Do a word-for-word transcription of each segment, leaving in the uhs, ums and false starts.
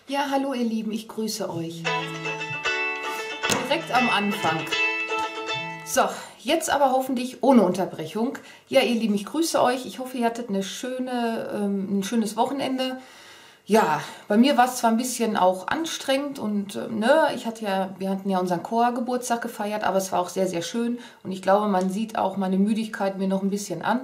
Ja, hallo ihr Lieben, ich grüße euch. Direkt am Anfang. So, jetzt aber hoffentlich ohne Unterbrechung. Ja, ihr Lieben, ich grüße euch. Ich hoffe, ihr hattet eine schöne, ähm, ein schönes Wochenende. Ja, bei mir war es zwar ein bisschen auch anstrengend und äh, ne, ich hatte ja, wir hatten ja unseren Chorgeburtstag gefeiert, aber es war auch sehr, sehr schön. Und ich glaube, man sieht auch meine Müdigkeit mir noch ein bisschen an.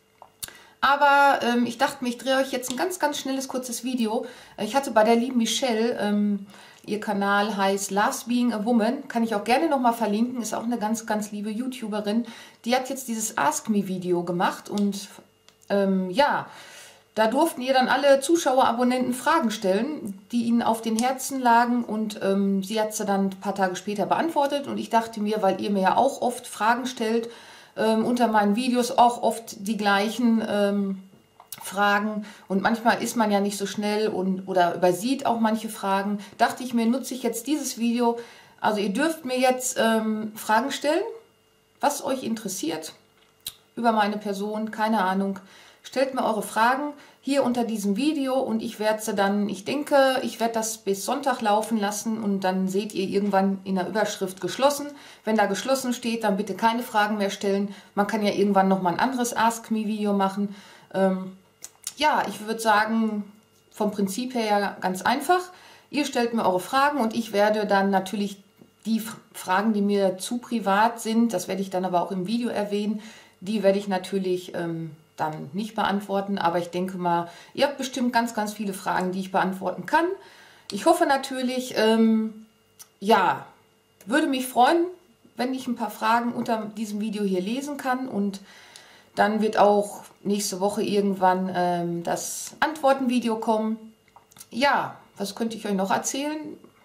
Aber ähm, ich dachte mir, ich drehe euch jetzt ein ganz, ganz schnelles, kurzes Video. Ich hatte bei der lieben Michelle, ähm, ihr Kanal heißt Last Being a Woman, kann ich auch gerne nochmal verlinken, ist auch eine ganz, ganz liebe YouTuberin. Die hat jetzt dieses Ask Me Video gemacht und ähm, ja, da durften ihr dann alle Zuschauer, Abonnenten Fragen stellen, die ihnen auf den Herzen lagen und ähm, sie hat sie dann ein paar Tage später beantwortet und ich dachte mir, weil ihr mir ja auch oft Fragen stellt, Ähm, unter meinen Videos auch oft die gleichen ähm, Fragen und manchmal ist man ja nicht so schnell und oder übersieht auch manche Fragen. Dachte ich mir, nutze ich jetzt dieses Video. Also ihr dürft mir jetzt ähm, Fragen stellen, was euch interessiert über meine Person, keine Ahnung. Stellt mir eure Fragen hier unter diesem Video und ich werde sie dann, ich denke, ich werde das bis Sonntag laufen lassen und dann seht ihr irgendwann in der Überschrift geschlossen. Wenn da geschlossen steht, dann bitte keine Fragen mehr stellen. Man kann ja irgendwann nochmal ein anderes Ask Me Video machen. Ähm, ja, ich würde sagen, vom Prinzip her ja ganz einfach. Ihr stellt mir eure Fragen und ich werde dann natürlich die Fragen, die mir zu privat sind, das werde ich dann aber auch im Video erwähnen, die werde ich natürlich ähm, dann nicht beantworten, aber ich denke mal, ihr habt bestimmt ganz, ganz viele Fragen, die ich beantworten kann. Ich hoffe natürlich, ähm, ja, würde mich freuen, wenn ich ein paar Fragen unter diesem Video hier lesen kann und dann wird auch nächste Woche irgendwann ähm, das Antwortenvideo kommen. Ja, was könnte ich euch noch erzählen?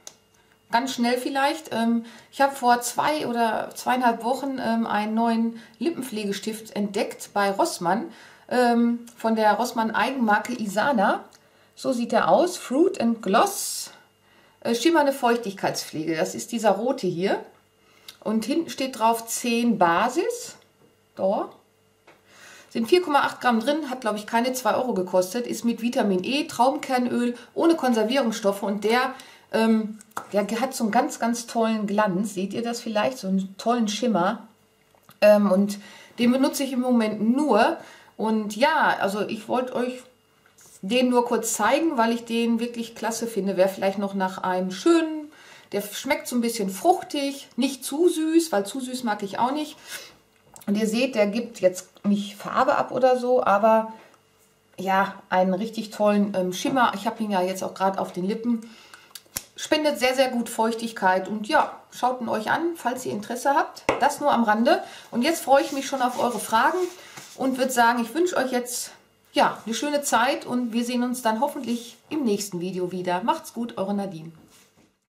Ganz schnell vielleicht. Ähm, ich habe vor zwei oder zweieinhalb Wochen ähm, einen neuen Lippenpflegestift entdeckt bei Rossmann ähm, von der Rossmann Eigenmarke Isana. So sieht er aus. Fruit and Gloss äh, schimmernde Feuchtigkeitspflege. Das ist dieser rote hier. Und hinten steht drauf zehn Basis. Da sind vier Komma acht Gramm drin, hat glaube ich keine zwei Euro gekostet. Ist mit Vitamin E, Traumkernöl, ohne Konservierungsstoffe und der Ähm, der hat so einen ganz, ganz tollen Glanz. Seht ihr das vielleicht? So einen tollen Schimmer. Ähm, und den benutze ich im Moment nur. Und ja, also ich wollte euch den nur kurz zeigen, weil ich den wirklich klasse finde. Wäre vielleicht noch nach einem schönen, der schmeckt so ein bisschen fruchtig, nicht zu süß, weil zu süß mag ich auch nicht. Und ihr seht, der gibt jetzt nicht Farbe ab oder so, aber ja, einen richtig tollen ähm, Schimmer. Ich habe ihn ja jetzt auch gerade auf den Lippen. Spendet sehr, sehr gut Feuchtigkeit und ja, schaut ihn euch an, falls ihr Interesse habt. Das nur am Rande. Und jetzt freue ich mich schon auf eure Fragen und würde sagen, ich wünsche euch jetzt ja, eine schöne Zeit und wir sehen uns dann hoffentlich im nächsten Video wieder. Macht's gut, eure Nadine.